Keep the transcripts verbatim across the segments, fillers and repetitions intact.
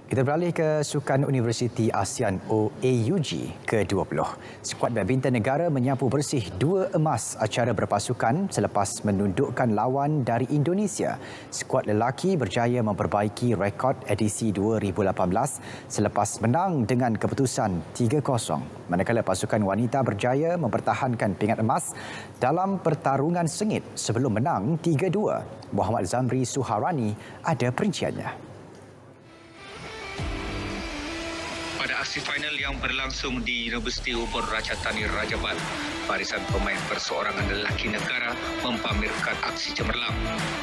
Kita beralih ke Sukan Universiti ASEAN O A U G ke dua puluh. Skuad badminton negara menyapu bersih dua emas acara berpasukan selepas menundukkan lawan dari Indonesia. Skuad lelaki berjaya memperbaiki rekod edisi dua ribu lapan belas selepas menang dengan keputusan tiga kosong. Manakala pasukan wanita berjaya mempertahankan pingat emas dalam pertarungan sengit sebelum menang tiga dua. Muhammad Zamri Suharani ada perinciannya. Pada aksi final yang berlangsung di Universiti Ubon Ratchathani Rajabhat, barisan pemain perseorangan lelaki negara mempamerkan aksi cemerlang.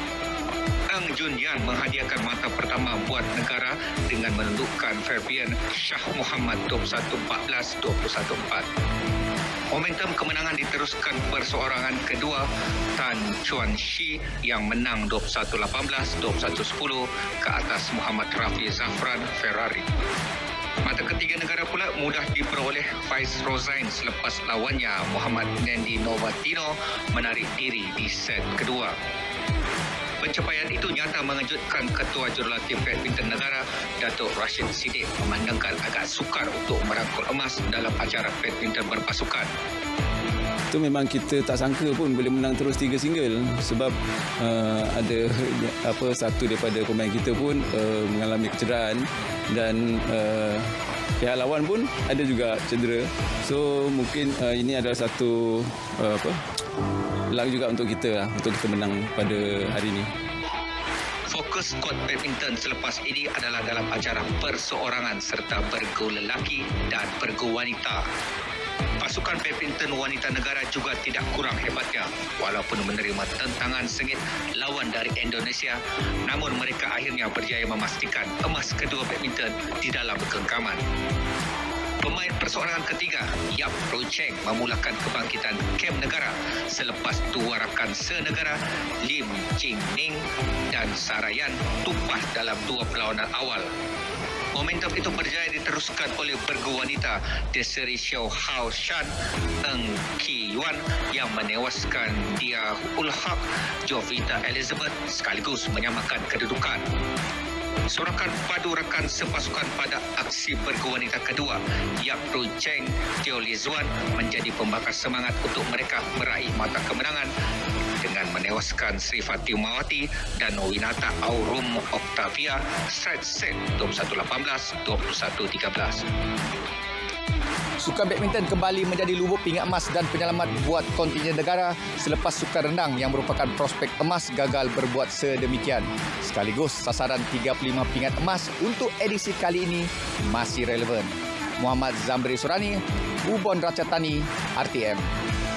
Ang Jun Yan menghadiahkan mata pertama buat negara dengan menundukkan Fabian Shah Muhammad dua puluh satu empat belas dua puluh satu empat. Momentum kemenangan diteruskan perseorangan kedua Tan Chuan Shi yang menang dua puluh satu lapan belas dua puluh satu sepuluh ke atas Muhammad Rafi Zafran Ferrari. Mata ketiga negara pula mudah diperoleh Faiz Rozain selepas lawannya Muhammad Nandi Novatino menarik diri di set kedua. Pencapaian itu nyata mengejutkan Ketua Jurulatih Badminton Negara, Datuk Rashid Siddiq, memandangkan agak sukar untuk merangkul emas dalam acara badminton berpasukan. Itu memang kita tak sangka pun boleh menang terus tiga single sebab uh, ada apa satu daripada pemain kita pun uh, mengalami kecederaan dan uh, pihak lawan pun ada juga cedera. So mungkin uh, ini adalah satu uh, apa luck juga untuk kita lah, untuk kita menang pada hari ini. Fokus skuad badminton selepas ini adalah dalam acara perseorangan serta bergu lelaki dan bergu wanita. Pasukan badminton wanita negara juga tidak kurang hebatnya. Walaupun menerima tentangan sengit lawan dari Indonesia, namun mereka akhirnya berjaya memastikan emas kedua badminton di dalam genggaman. Pemain perseorangan ketiga, Yap Rui Cheng, memulakan kebangkitan kem negara selepas dua rakan senegara Lim Jing Ning dan Sarayan tumpah dalam dua perlawanan awal. Momentum itu berjaya diteruskan oleh bergu wanita Desiree Xiao Hao Shan Eng Ki Yuan yang menewaskan Dia Ul Haq Jovita Elizabeth sekaligus menyamakan kedudukan. Sorakan padu rakan sepasukan pada aksi bergu wanita kedua, Yap Rui Cheng, Teo Li Zuan menjadi pembakar semangat untuk mereka meraih mata kemenangan dengan menewaskan Sri Fatimawati dan Winata Aurum Octavia straight set dua puluh satu lapan belas dua puluh satu tiga belas. Sukan badminton kembali menjadi lubuk pingat emas dan penyelamat buat kontingen negara selepas sukan renang yang merupakan prospek emas gagal berbuat sedemikian. Sekaligus sasaran tiga puluh lima pingat emas untuk edisi kali ini masih relevan. Muhammad Zamri Surani, Ubon Ratchathani, R T M.